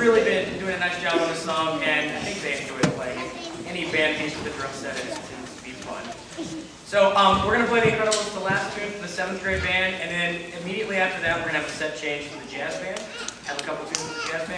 really been doing a nice job on this song, and I think they enjoy playing it. Any band piece with a drum set in it seems to be fun. So we're going to play The Incredibles, the last tune for the 7th grade band, and then immediately after that we're going to have a set change for the jazz band. Have a couple tunes for the jazz band.